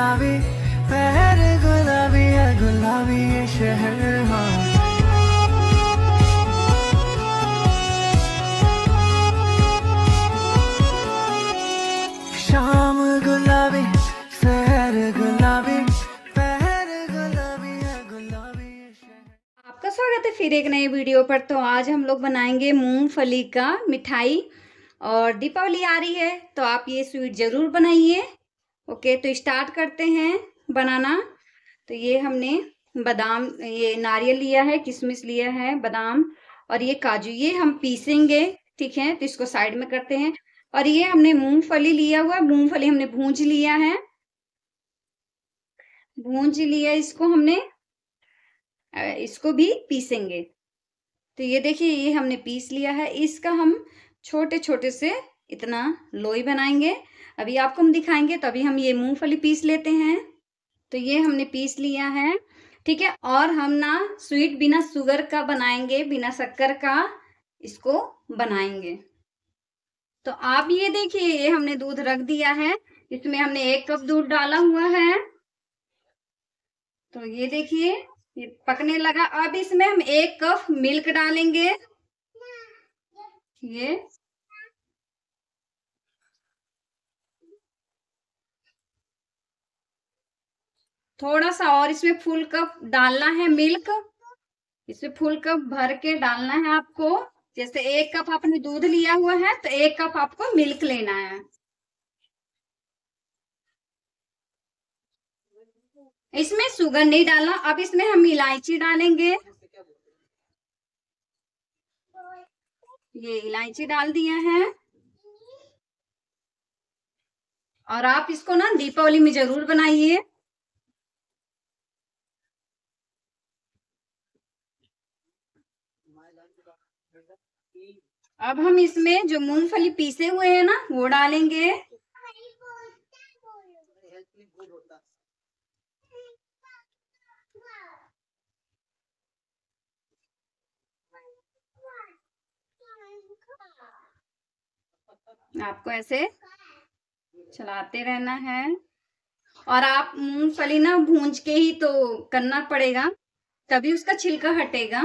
गुलाबी पहर गुलाबी है, गुलाबी ये शहर। हाँ शाम गुलाबी शहर गुलाबी पहर गुलाबी है, गुलाबी ये शहर। आपका स्वागत है फिर एक नए वीडियो पर। तो आज हम लोग बनाएंगे मूंगफली का मिठाई और दीपावली आ रही है तो आप ये स्वीट जरूर बनाइए। ओके, तो स्टार्ट करते हैं बनाना। तो ये हमने बादाम, ये नारियल लिया है, किशमिश लिया है, बादाम और ये काजू, ये हम पीसेंगे। ठीक है, तो इसको साइड में करते हैं। और ये हमने मूंगफली लिया हुआ, मूंगफली हमने भूंज लिया है, भूंज लिया इसको हमने। इसको भी पीसेंगे। तो ये देखिए, ये हमने पीस लिया है। इसका हम छोटे छोटे से इतना लोई बनाएंगे। अभी आपको हम दिखाएंगे। तो अभी हम ये मूंगफली पीस लेते हैं। तो ये हमने पीस लिया है। ठीक है, और हम ना स्वीट बिना शुगर का बनाएंगे, बिना शक्कर का इसको बनाएंगे। तो आप ये देखिए, ये हमने दूध रख दिया है। इसमें हमने 1 कप दूध डाला हुआ है। तो ये देखिए, ये पकने लगा। अब इसमें हम 1 कप मिल्क डालेंगे। ये थोड़ा सा और इसमें फुल कप डालना है मिल्क। इसमें फुल कप भर के डालना है आपको। जैसे 1 कप आपने दूध लिया हुआ है तो 1 कप आपको मिल्क लेना है। इसमें शुगर नहीं डालना। अब इसमें हम इलायची डालेंगे। ये इलायची डाल दिया है। और आप इसको ना दीपावली में जरूर बनाइए। अब हम इसमें जो मूंगफली पीसे हुए हैं ना वो डालेंगे। आपको ऐसे चलाते रहना है। और आप मूंगफली ना भूंज के ही तो करना पड़ेगा, तभी उसका छिलका हटेगा।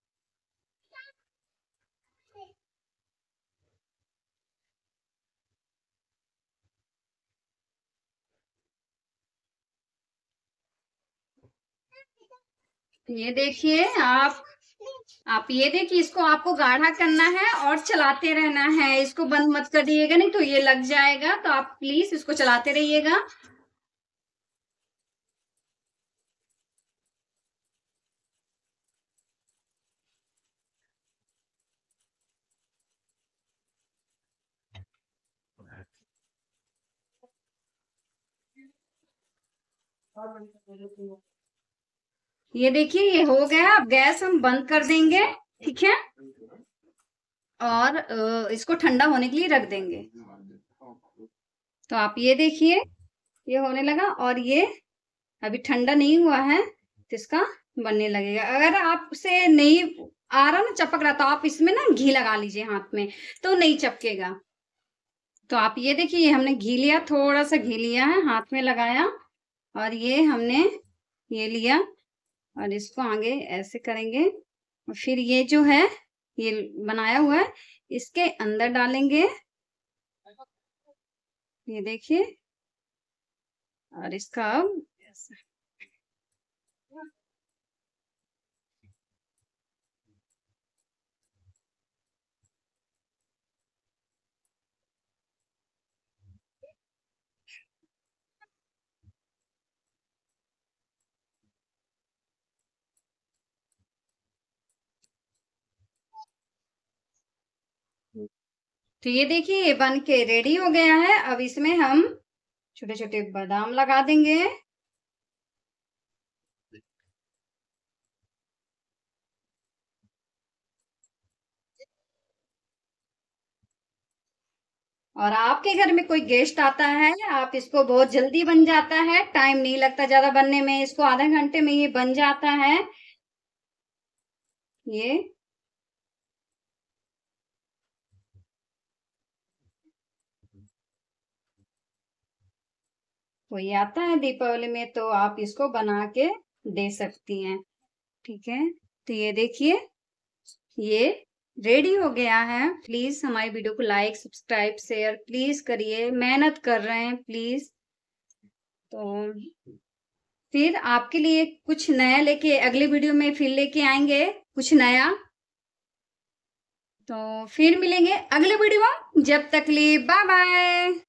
ये देखिए, आप ये देखिए, इसको आपको गाढ़ा करना है और चलाते रहना है। इसको बंद मत कर दिएगा, नहीं तो ये लग जाएगा। तो आप प्लीज इसको चलाते रहिएगा। ये देखिए, ये हो गया। अब गैस हम बंद कर देंगे। ठीक है, और इसको ठंडा होने के लिए रख देंगे। तो आप ये देखिए, ये होने लगा। और ये अभी ठंडा नहीं हुआ है तो इसका बनने लगेगा। अगर आपसे नहीं आ रहा ना, चपक रहा, तो आप इसमें ना घी लगा लीजिए हाथ में, तो नहीं चपकेगा। तो आप ये देखिए, ये हमने घी लिया, थोड़ा सा घी लिया है, हाथ में लगाया। और ये हमने ये लिया और इसको आगे ऐसे करेंगे। और फिर ये जो है, ये बनाया हुआ है, इसके अंदर डालेंगे। ये देखिए, और इसका अब ऐसे। तो ये देखिए, ये बन के रेडी हो गया है। अब इसमें हम छोटे छोटे बादाम लगा देंगे। और आपके घर में कोई गेस्ट आता है, आप इसको, बहुत जल्दी बन जाता है, टाइम नहीं लगता ज्यादा बनने में, इसको आधे घंटे में ये बन जाता है। ये कोई आता है दीपावली में तो आप इसको बना के दे सकती हैं। ठीक है, तो ये देखिए ये रेडी हो गया है। प्लीज हमारी वीडियो को लाइक सब्सक्राइब शेयर प्लीज करिए, मेहनत कर रहे हैं प्लीज। तो फिर आपके लिए कुछ नया लेके अगले वीडियो में फिर लेके आएंगे कुछ नया। तो फिर मिलेंगे अगले वीडियो में, जब तक लिए बाय बाय।